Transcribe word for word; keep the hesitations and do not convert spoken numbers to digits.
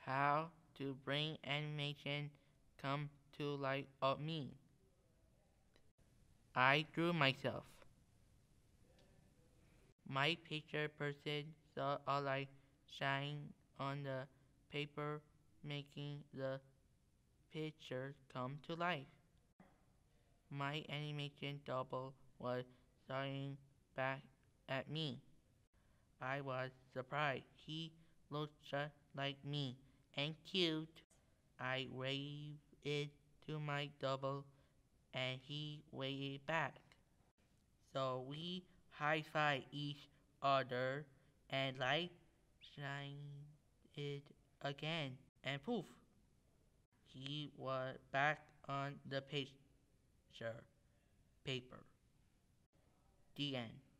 how to bring animation come to life of me. I drew myself. My picture person saw a light shine on the paper, making the picture come to life. My animation double was staring back at me. I was surprised. He looked just like me and cute. I waved it to my double and he waved back. So we high-five each other and light shined it again and poof, he was back on the picture paper. The end.